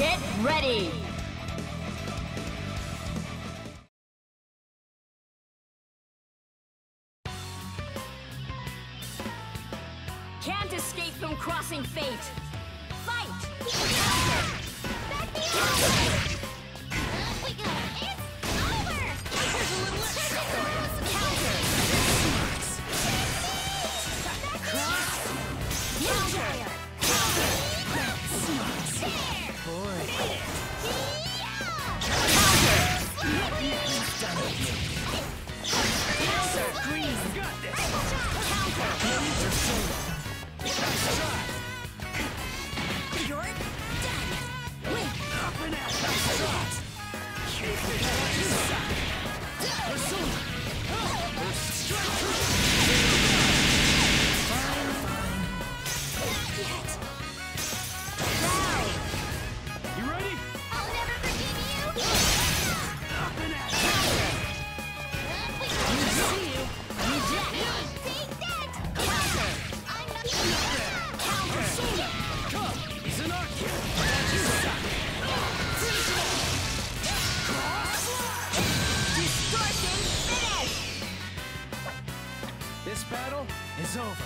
Get ready! Can't escape from crossing fate! Fight! Counter! It's over! Counter! Counter! This battle is over.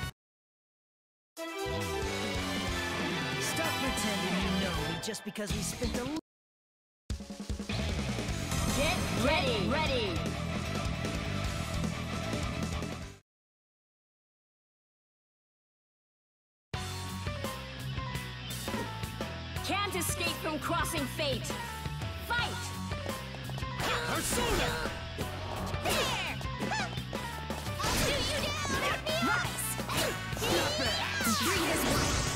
Stop pretending you know me just because we spent a... Get ready! Ready! Can't escape from crossing fate! Fight! Persona! There! I'll shoot you down! Nice! Not bad! Pretty good!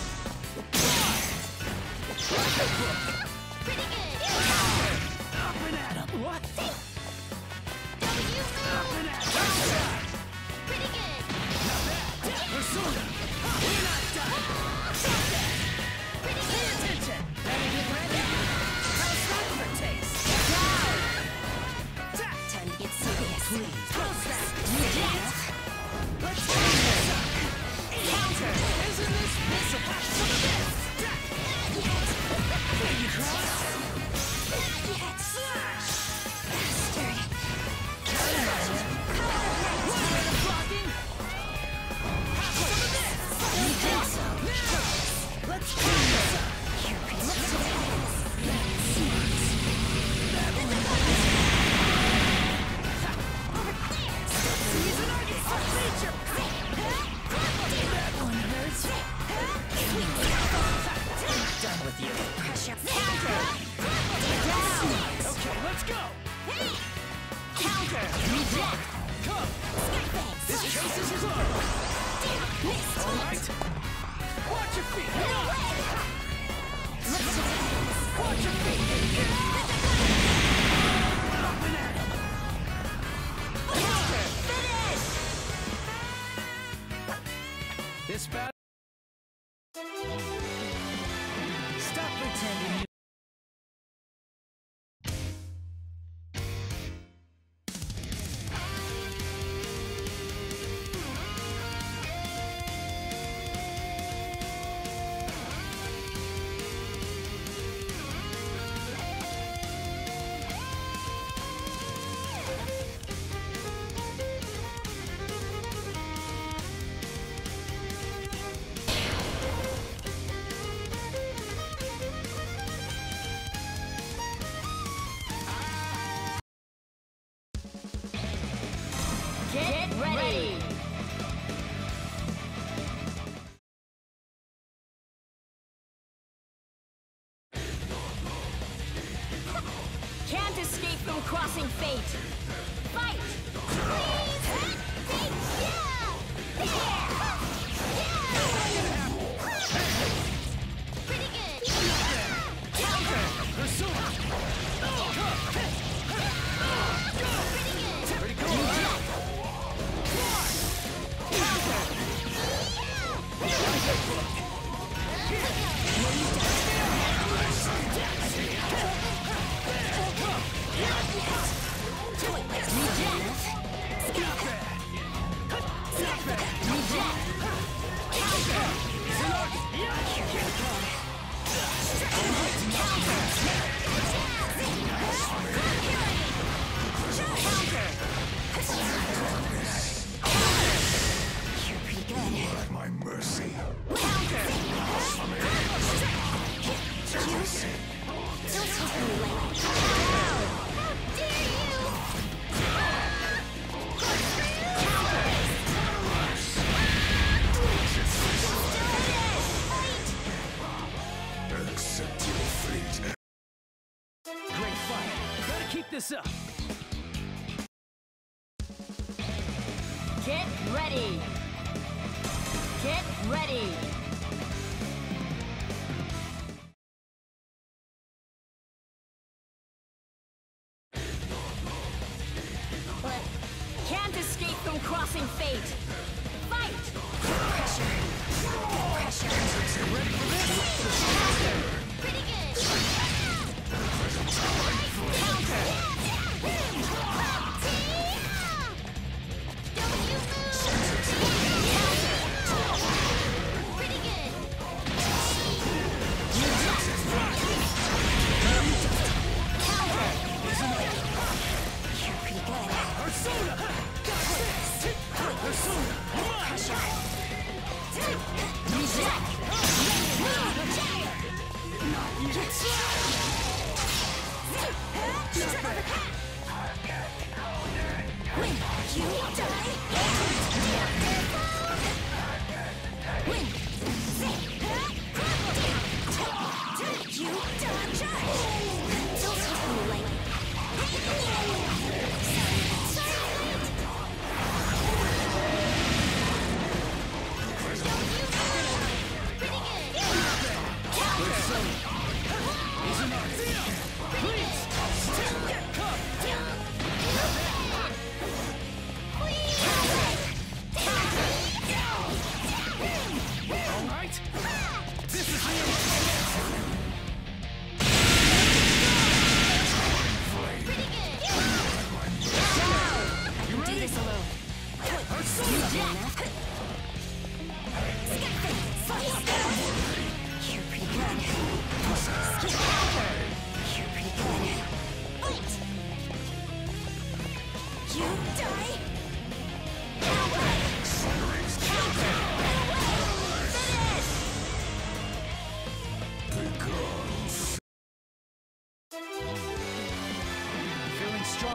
Up and at 'em! What? Don't you move! Up and at 'em! Pretty good! Not bad! Persona! We're not done! Pretty Pay good! attention! Better get ready! How's that for taste? Time to get serious. Please, Close that! Reject! Let's do this! Counter! Isn't this possible? Some of this! Will you cross? Slash! Bastard! Blocking! Have some of this! You think so? Now! Let's do this! You're predictable. Season I'll beat you! That one hurts. Done with you. Pressure. Counter. Down. Okay, let's go! Counter. Reject. Come! This case is closed! All right? Watch your feet! Watch your feet! Up and at 'em! Counter. Finish. This battle... Stop pretending you... this up. Get ready. Get ready. But can't escape from crossing fate. Fight! Pressure. Pressure. Ready for this? Pretty good. Counter. Don't you move. Pretty good. Counter. You're pretty good. Persona! Persona! Pressure. Reject. Win. You die. Win. You dodge. Don't take me lightly. Alright? This is the You ready? You're pretty good. You're pretty good. Fight! You die! feeling strong.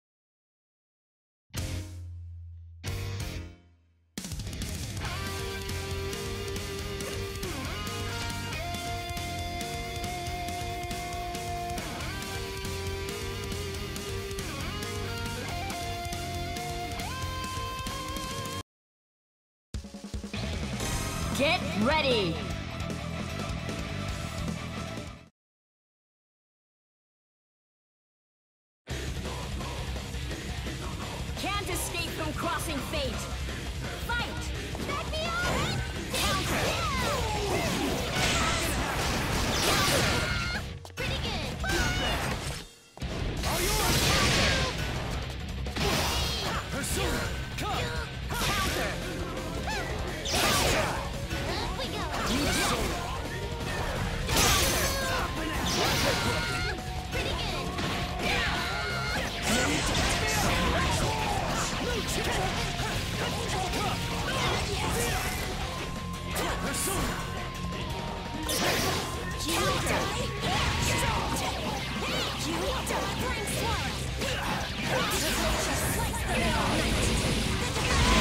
Get ready! Can't escape from crossing fate! Fight! Back me up! Counter! Counter! Pretty good! Are you up? Persona! Come! Counter! Up we go! Persona! Pretty good! Persona! You die! You die! Flying swallow! Just slice the middle!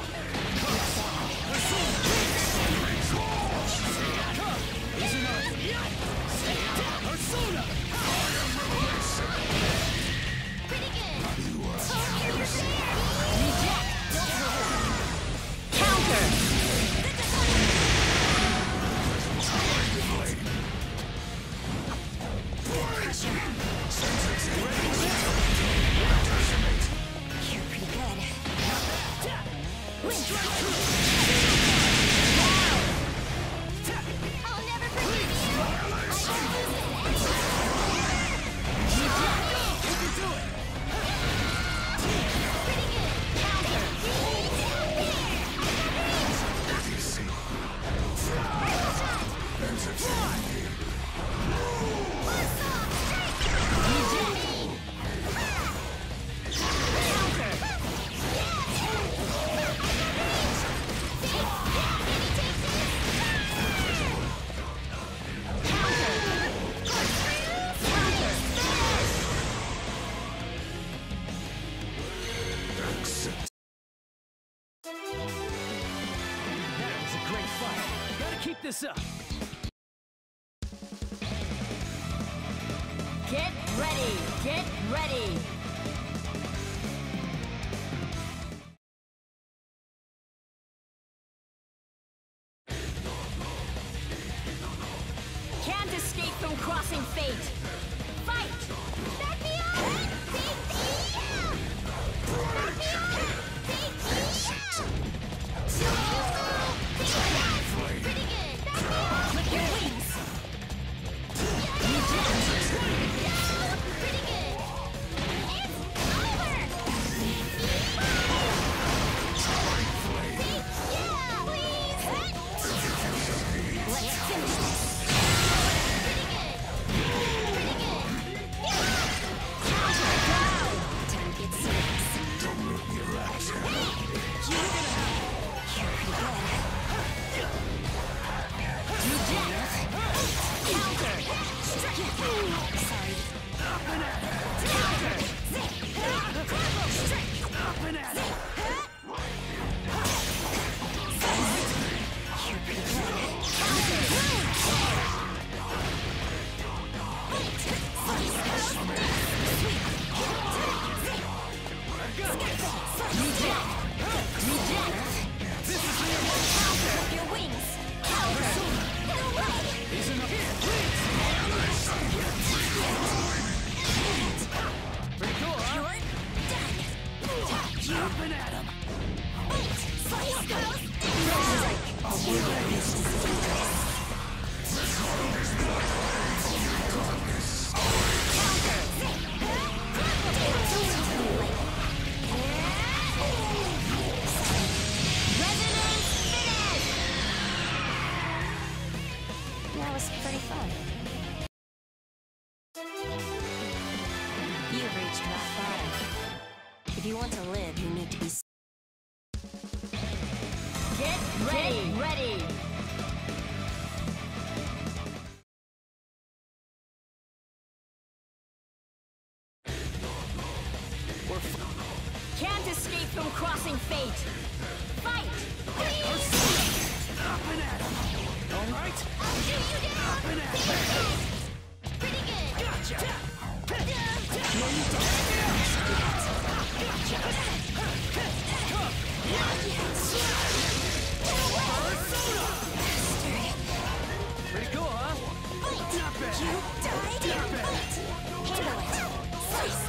Isn't it? this up. Get ready! Get ready! Can't escape from crossing fate! Fight! Back me up! Pretty good! Back me up! Click your wings! Pretty good! It's over! Yeah, please! Let's finish this! Pretty good! Pretty good! Counter down! Time to get serious. Don't make me relax. You're pretty good. Reject! Counter! Sorry. Up and at it. Counter! Combo strike! Up and at it. You're pretty good. Counter! Reject! Reject! This is the Counter! Your wings! Counter! Get away! He's in the here. Pretty cool, huh? You're done! Up and at him. Slice goes! That was pretty fun. You've reached rock bottom. If you want to live, you need to be... Get ready! Get ready! Can't escape from crossing fate! Fight! Up and at him. All right. I'll shoot you down! Up and at him. Pretty good! Gotcha. Pretty cool, huh? Not bad. You died! Not bad. Handle it! Slice!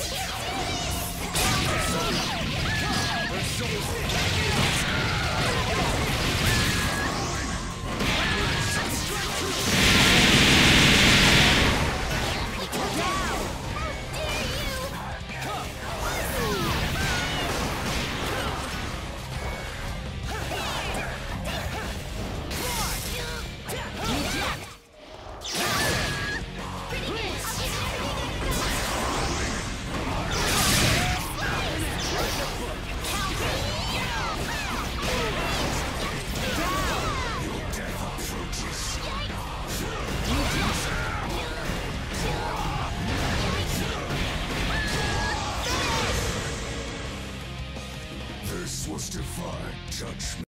This was divine judgment.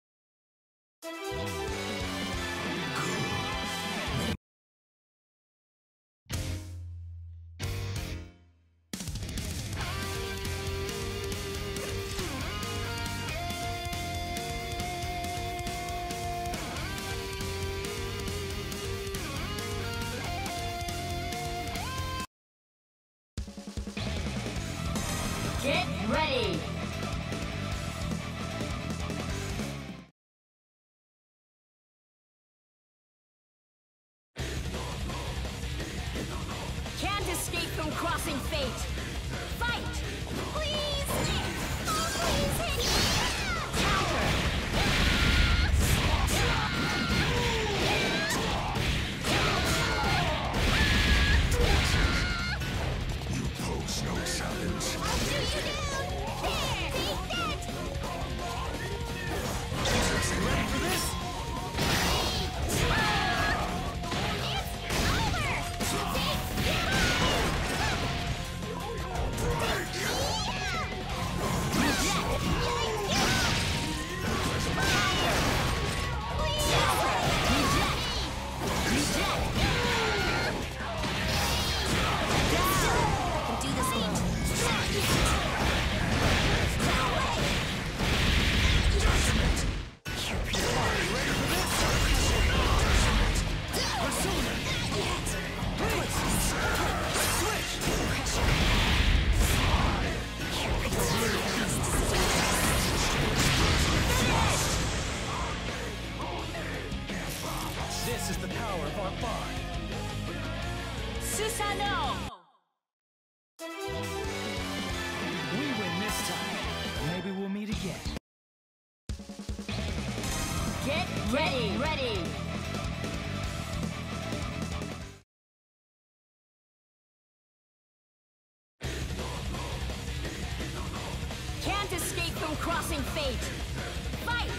Get ready! Can't escape from crossing fate! Fight! Please! Oh, please hit me! Counter! You pose no challenge. I'll shoot you down! There! Take that! Ready for this? It's over! Take that! This is the power of our bond. Susanoo! We win this time. Maybe we'll meet again. Get ready! Can't escape from crossing fate. Fight!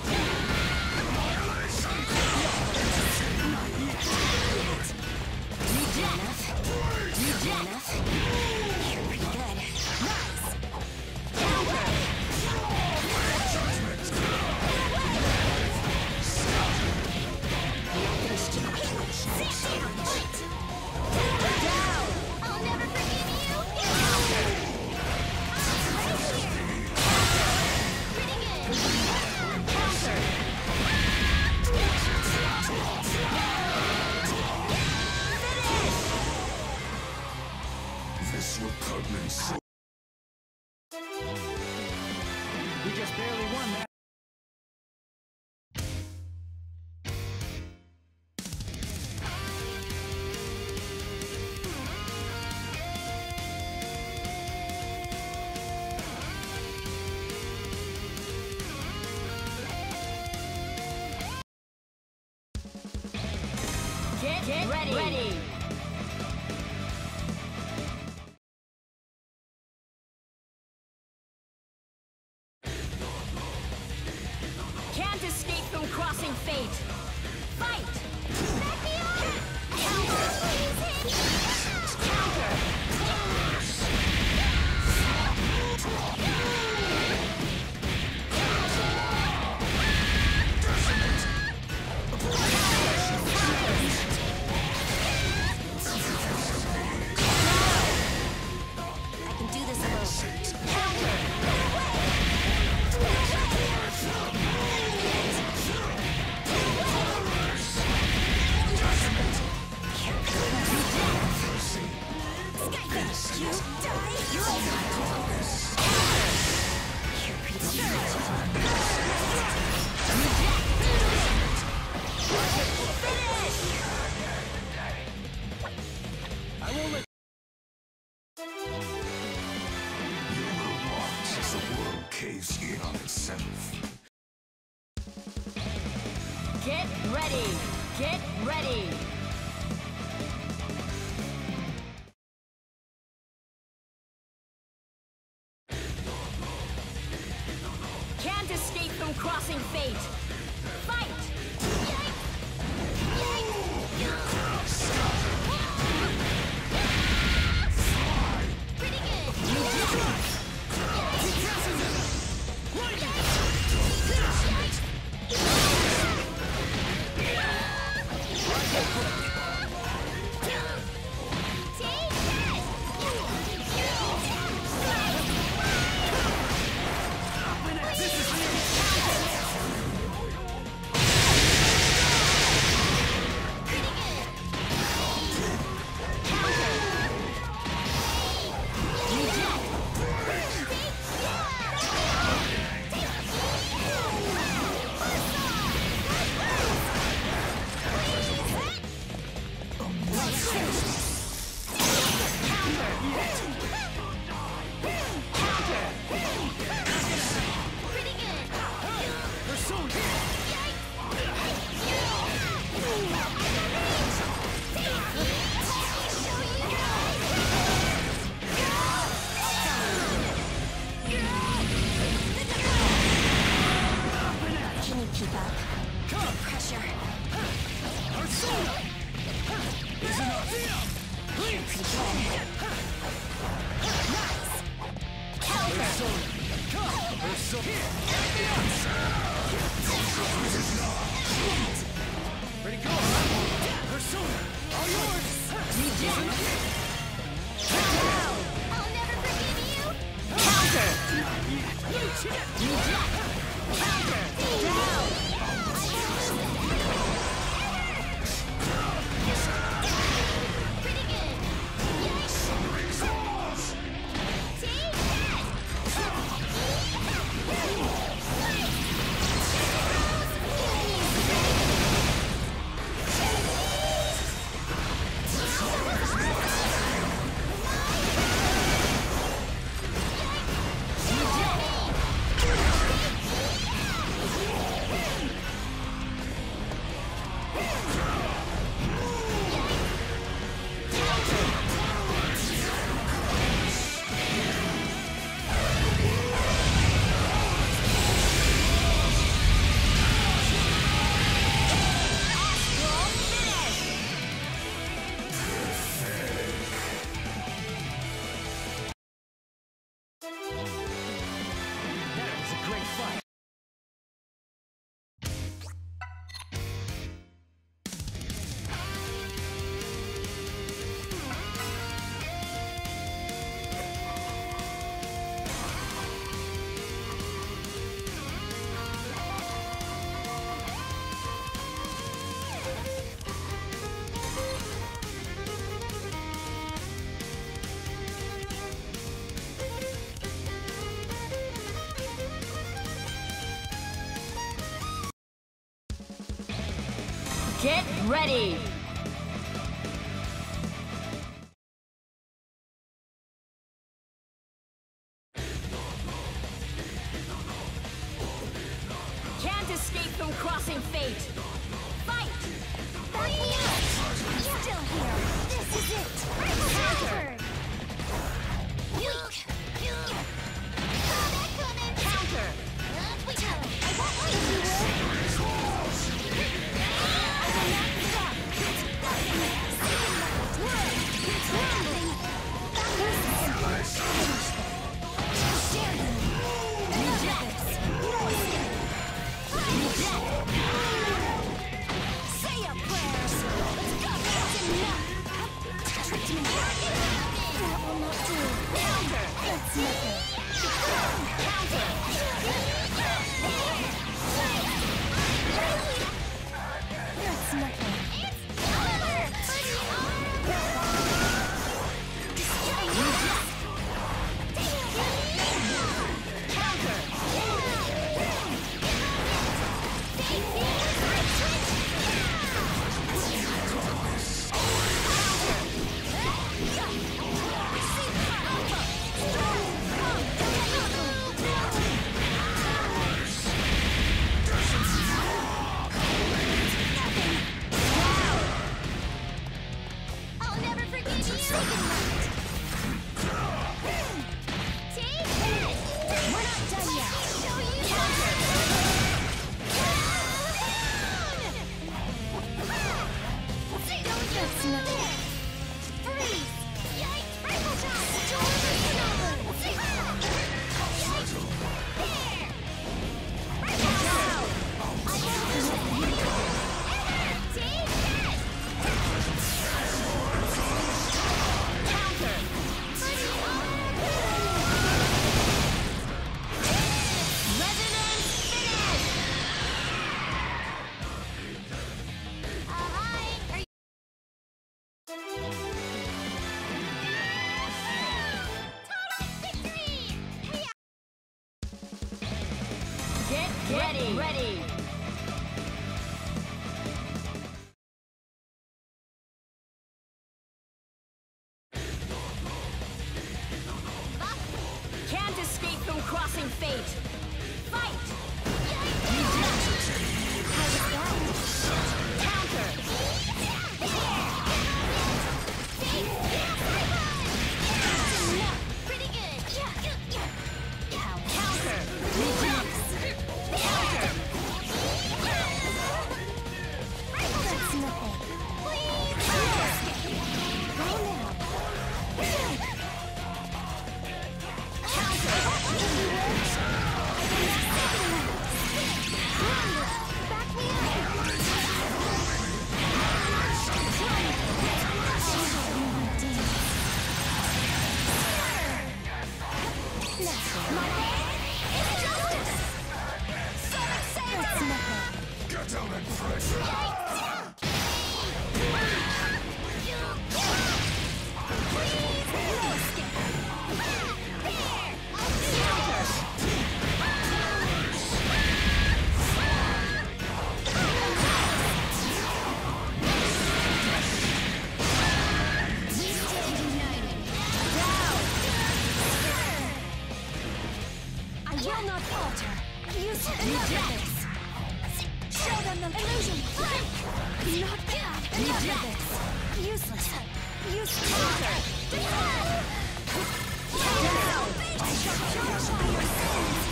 You're pretty good. Nice! I'll never forgive you! This repugnant soul. We just barely won that. Get ready! Can't escape from crossing fate. Fight! Back me up! Counter! Counter! I can do this alone. Counter! You die! You're I won't let. You will watch as the world caves in on itself. Get ready! Get ready! Can't escape from crossing fate. Fight! Pretty good! Ready, go! Persona! All yours! I'll never forgive you! Counter! Counter! Down! Get ready! Can't escape from crossing fate! Fight! Back me up! You're still here! This is it! Counter! Saw that coming! Counter! I won't leave you, I will not stop! Say your prayers! Let's go! That's enough! Tricked me! That will not do! Counter! That's nothing! Counter! That's nothing! It's over! I'll never forget you! See this! We're not done yet! Show you That's nothing! Freeze! Yikes! Rifle shot! Storm the snow! Yikes! There! Rifle shot! I won't let you! Take this! Counter! Resonance finish! Total victory! Get ready! Ready! Can't escape from crossing fate! Fight! Counter! Pretty good! Counter! Counter! That's nothing. Please! Go now. Back me up! That's nothing. Get down and fight! I will not falter. Use this. Show them the illusion. Not bad. Enough of this. Useless. Useless. I shall purify your sins.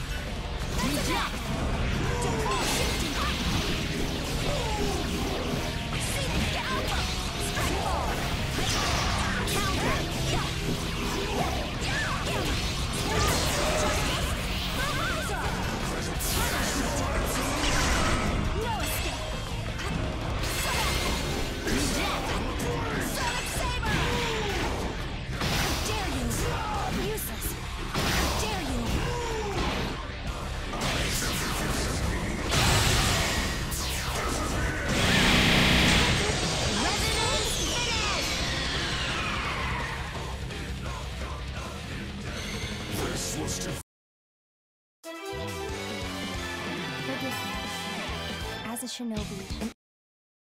See the alpha. Strike ball. No escape. Sonic Saber. How dare you? Useless. How dare you? This was too Forgive me. As a shinobi,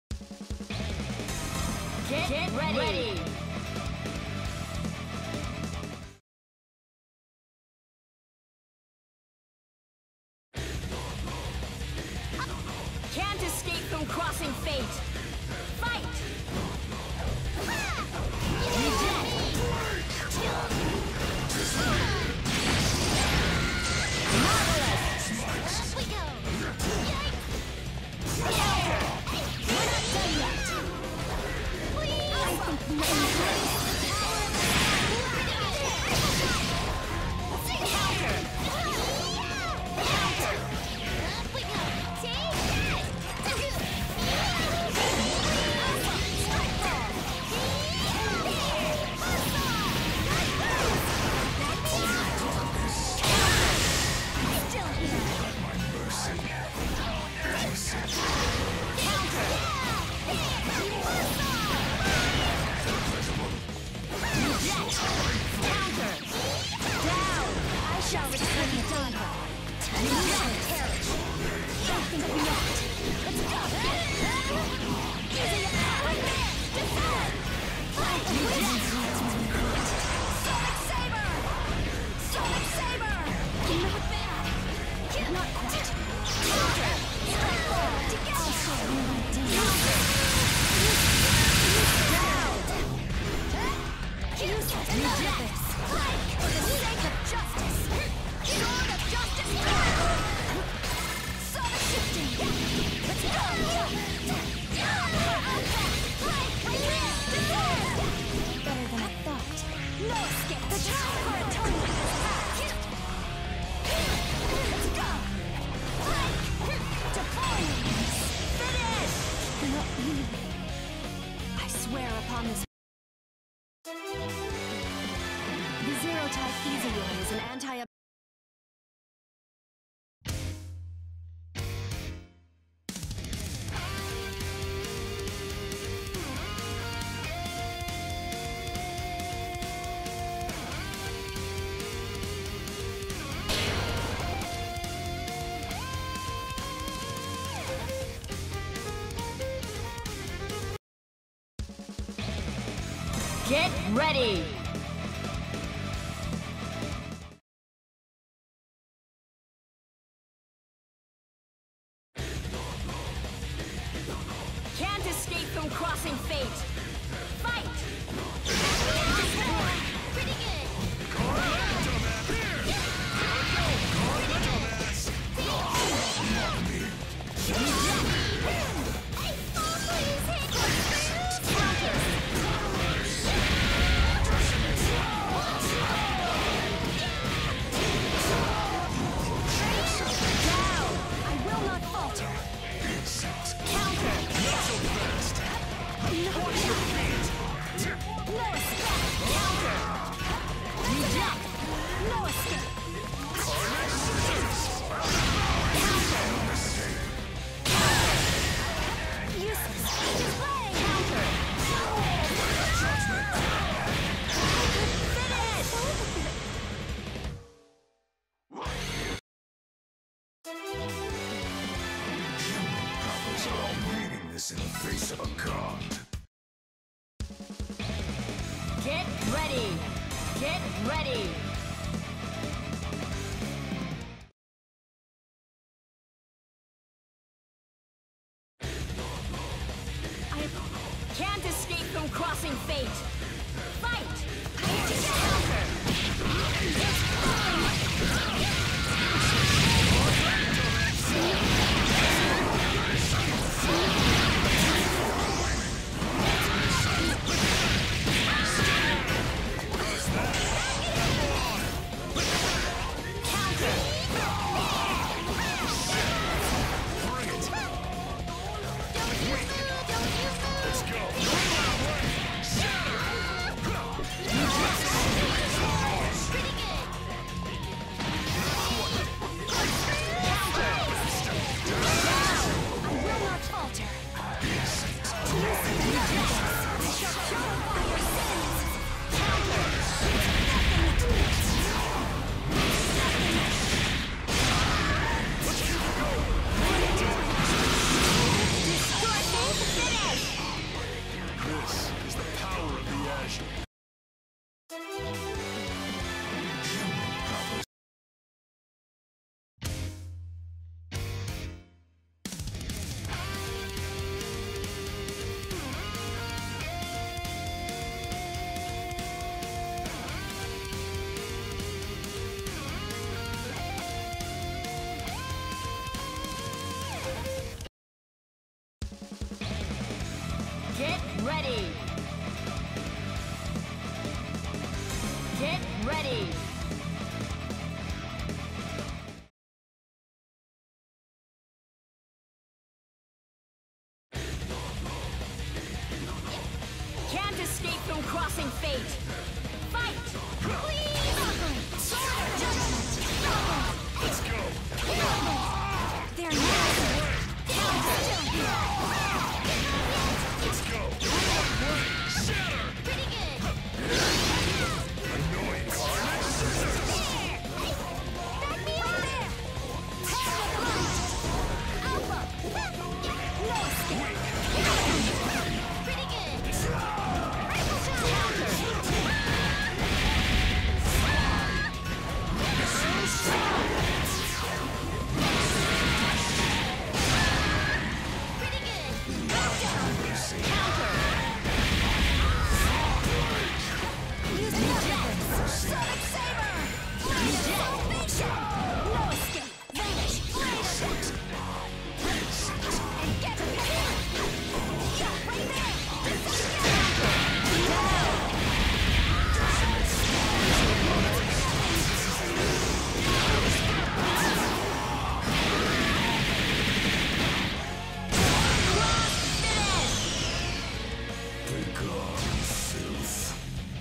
Get ready. Can't escape from crossing fate. Fight! Marvelous! Up we go! We're not done yet! Please! I think counter! Counter! Up we go! Take that! I swear upon this. The Zero-type Easy is an anti- Get ready! Can't escape from crossing fate! Fight! Pretty good! In the face of a god. Get ready! Get ready! I can't escape from crossing fate! Fight! Let's go. Camouflage! Get ready! Get ready! Can't escape from crossing fate! Fight! Please! Let's go! They're not! Let's go! Shatter! Pretty good! Annoying! Back me up there! Alpha! No escape! Pretty good! Counter! Pretty good! Counter! Use the weapons! Sonic Saber! Salvation! No escape! Vanish! Flash! And get him! Yeah, right there! Begone, filth.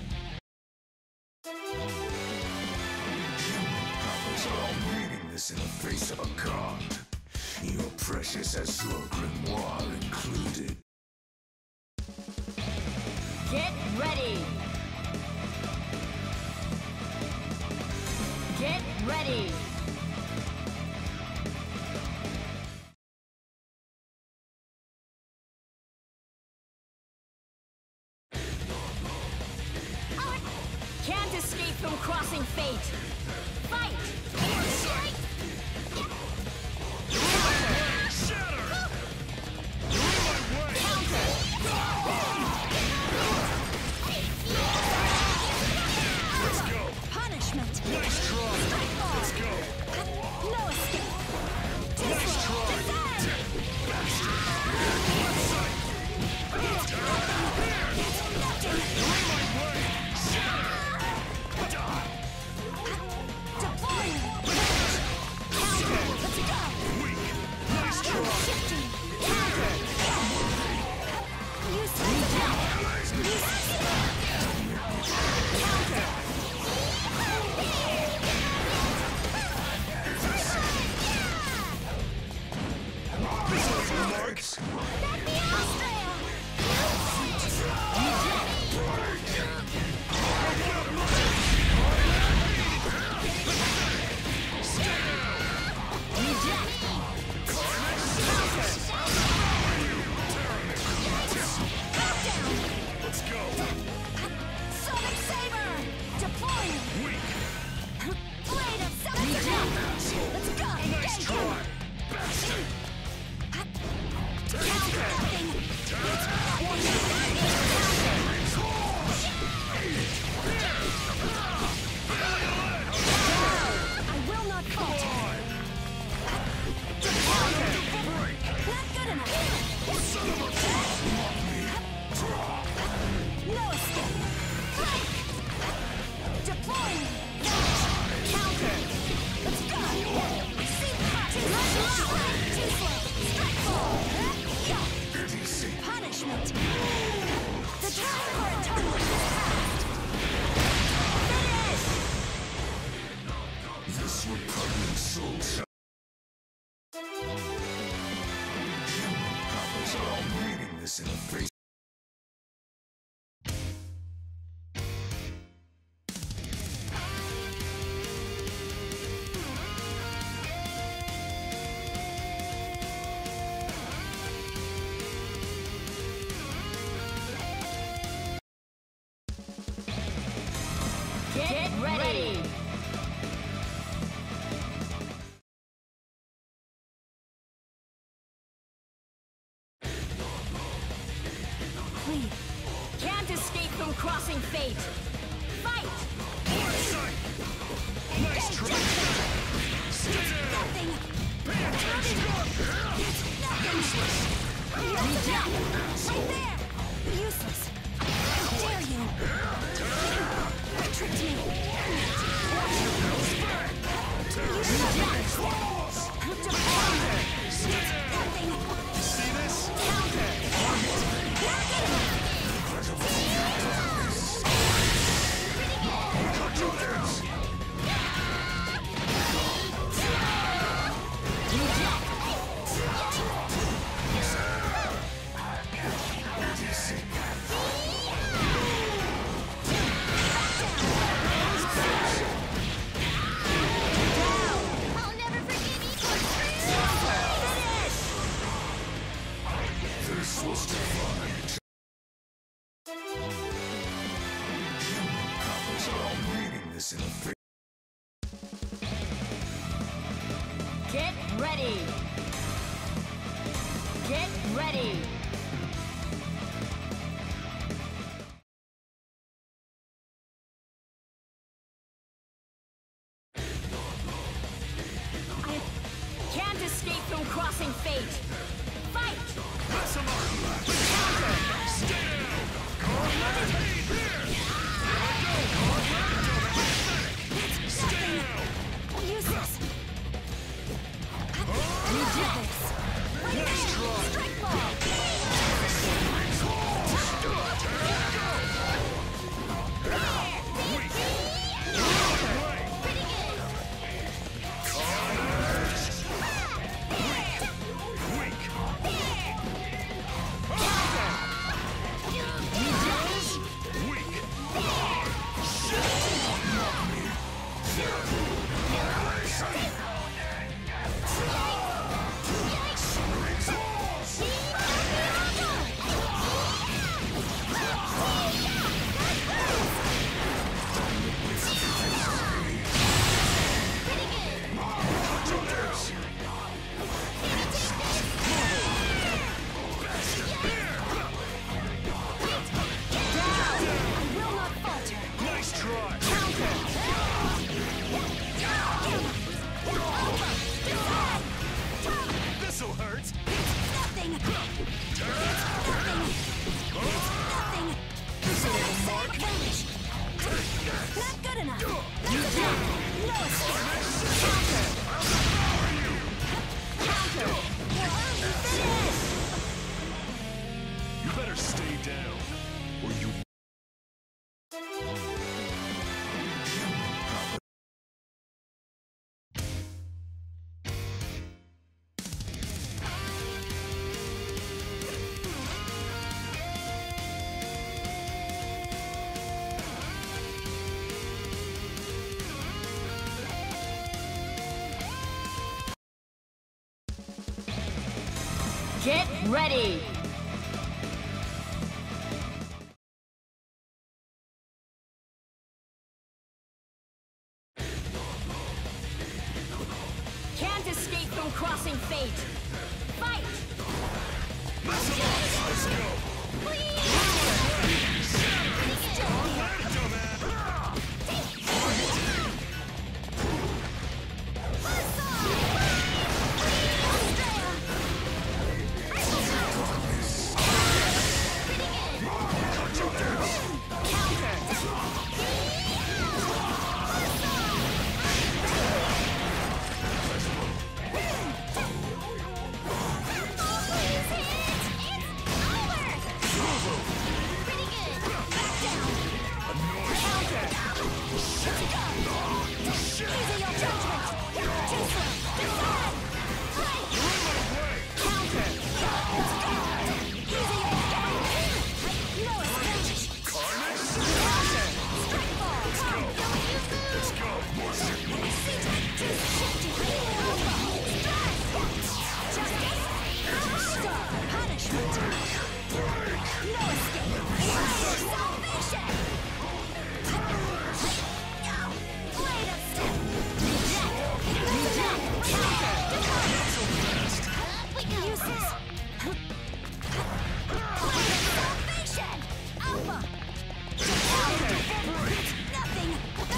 Powers are all meaningless in the face of a god. Your precious Azure Grimoire included. Get ready! Get ready! Can't escape from crossing fate! Fight! Let's go! Punishment! Nice try! Let's go! No escape! Nice try! Deployment! Get ready! Please. Can't escape from crossing fate! Fight! Nice try! Nothing! Pay attention! Useless! Right there! Useless! How dare you! You tricked me! Nothing! See this? I'll never forgive you! This was divine. Human powers are all meeting this in a face. Get ready! Get ready! I can't escape from crossing fate! Fight! Useless! You did this! Nice try! Strike ball! Get ready! Can't escape from crossing fate! Fight! Let's go!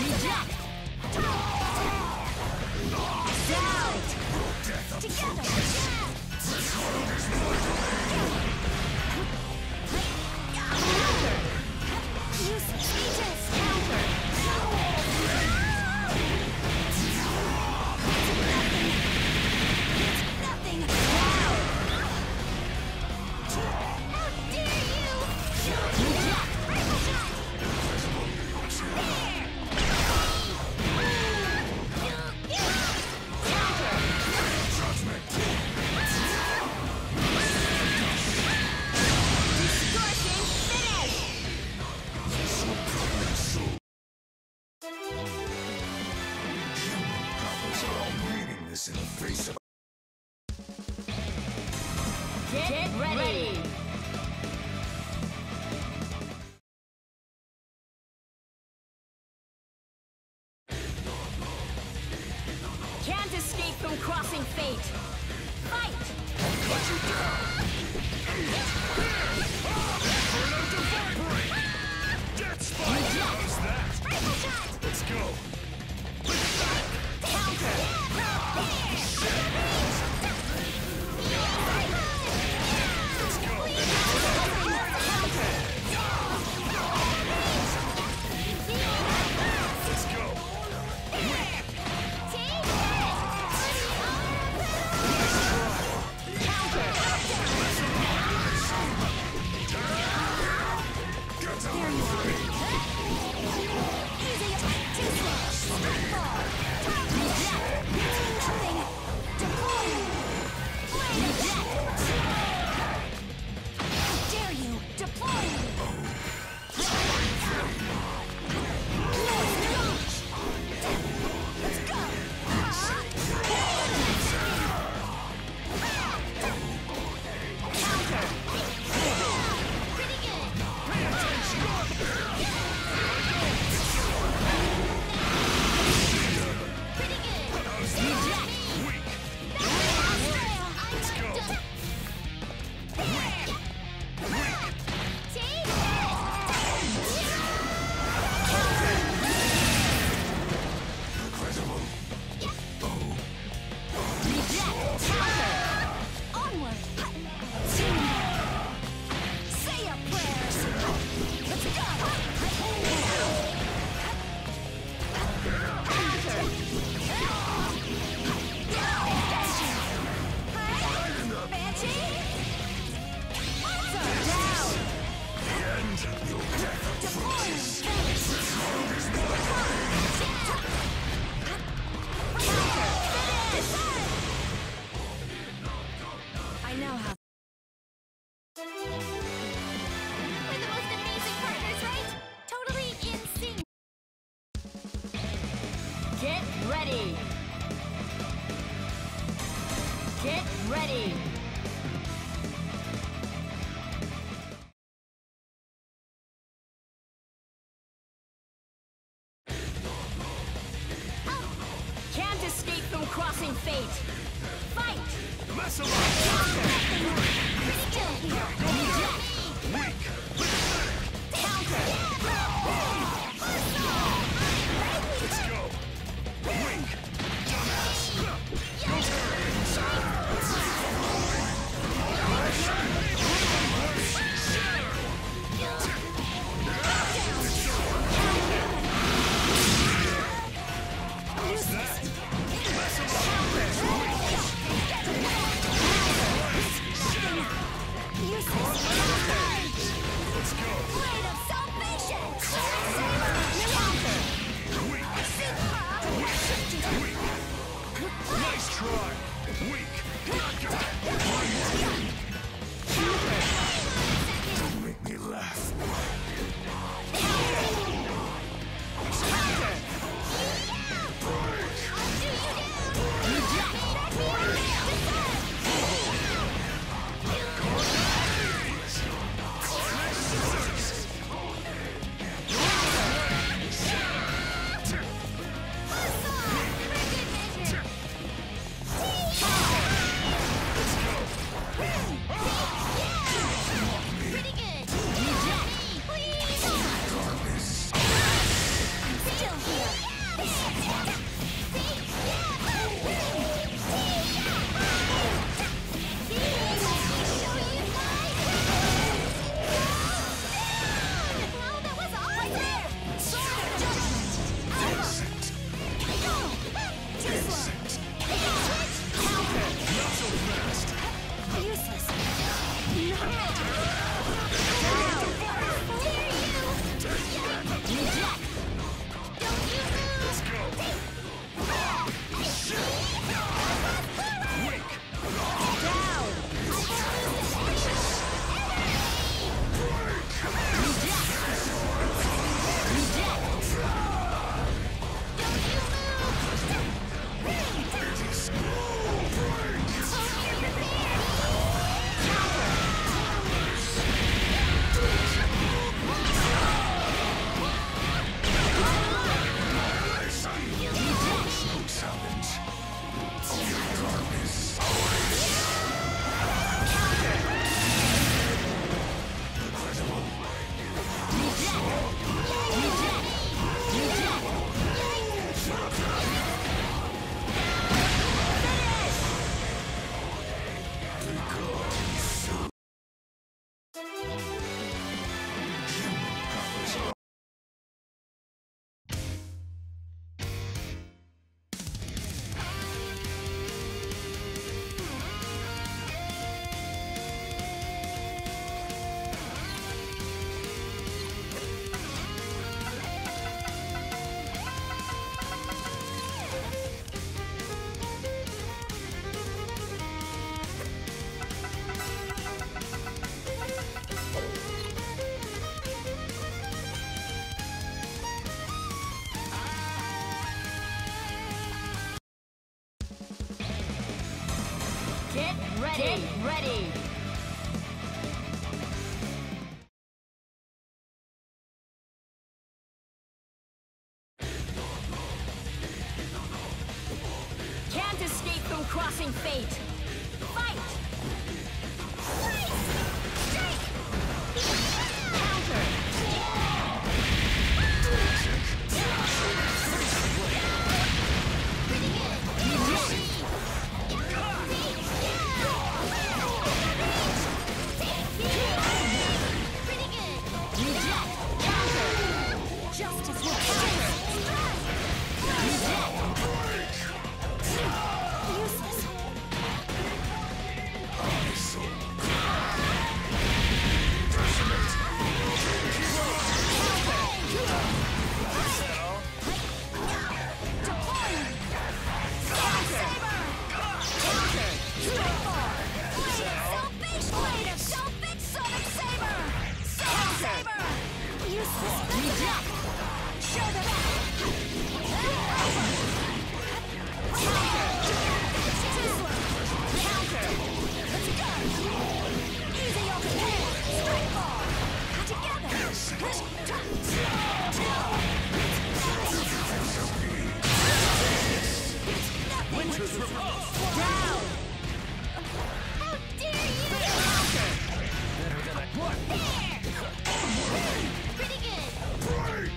Reject! Down! Together! Counter! Use Aegis! Counter! Nothing! Down! How dare you! Reject! Rifle shot! This in the face of Get ready! Can't escape from crossing fate! Fight! cut you down. Death Spike knows that. Rifle shot! Let's go. Counter! Let's go. Let's go. Dare you deploy? Let's go! Counter! Pretty good! Pretty good! Reject! Let's go! incredible. Onward! Say your prayers! Let's go! Counter! Banshee! Monster! Down! The end. Your death approaches. I know how. We're the most amazing partners, right? Totally in sync. Get ready. Get ready. Can't escape from crossing fate. Fight! Mess around. Still here. Reject. Weak. Counter. Let's go. Weak. Dumbass. Go. Get ready! Get ready! Can't escape from crossing fate! Fight! Freeze! Strike! Counter! Justice will counter! Useless! Winter's repose! Down! How dare you! Better than I what? Pretty good! Break!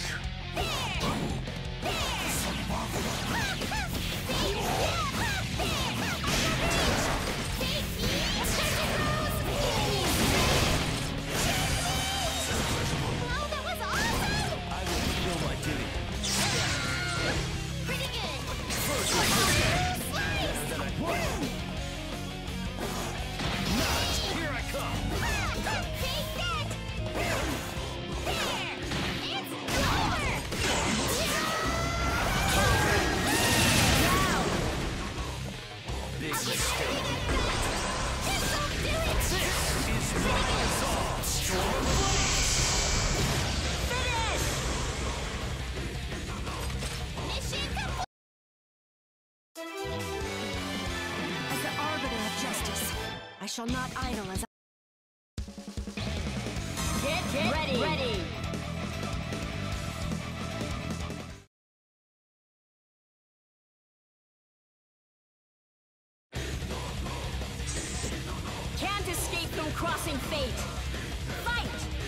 Wow, that was awesome! I will fulfill my duty. Pretty good! Better than I what? Nuts! Here I come! Take that! There! It's over! Big mistake. This'll do it! Is my resolve. Storm Finish! Mission complete! As the arbiter of justice, I shall not idle as Get ready! Ready! Can't escape from crossing fate! Fight!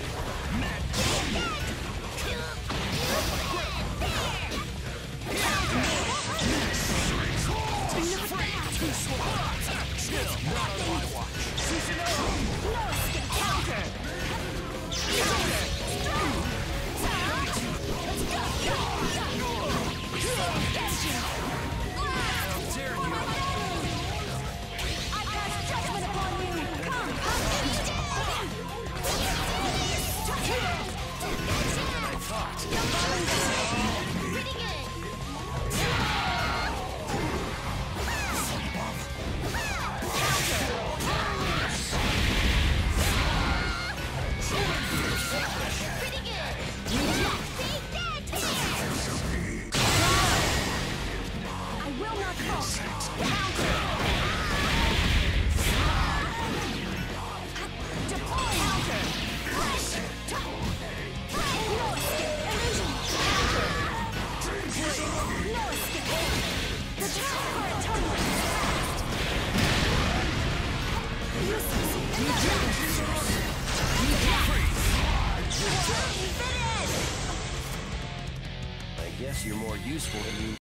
I guess you're more useful than you.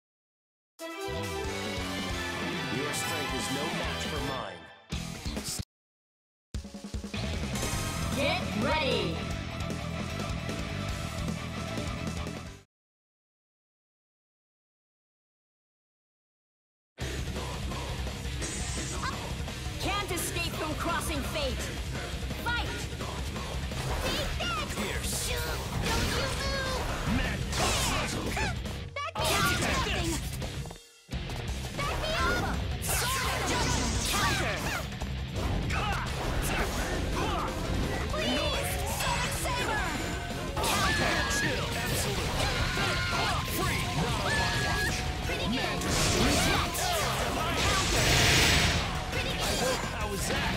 Your strength is no match for mine. Get ready! Can't escape from crossing fate! Fight! Take that! Pierce. Don't you move! Mad Back me up! Nothing! Back me up! Sword of judgment! Counter! Please! Sonic Saber! Counter! chill. Absolutely. Free. Not on my watch. Pretty good! Reset! Counter! Pretty good! How was that?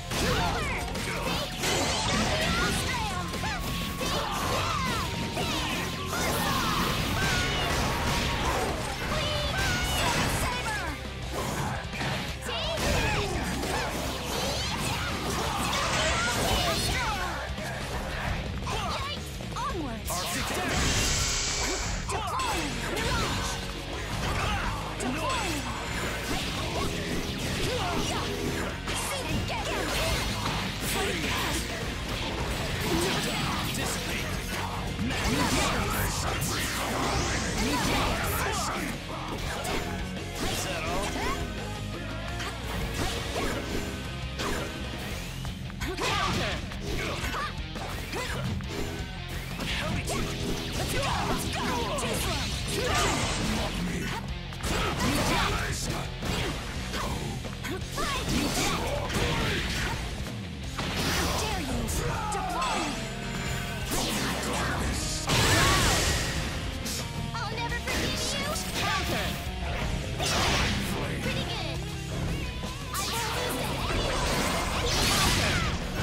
I'll never forget you. Counter. Pretty good. I won't lose it. Counter.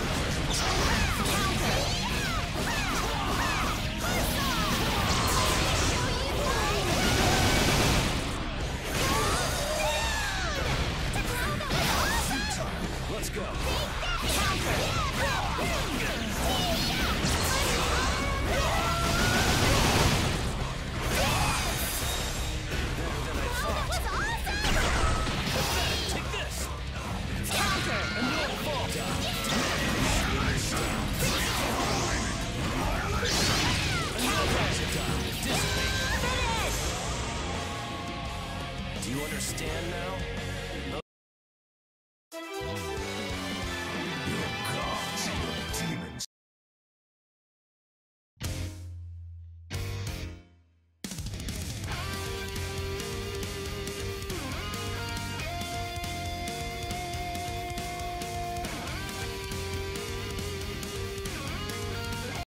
Let's go. Take this. Do you understand now?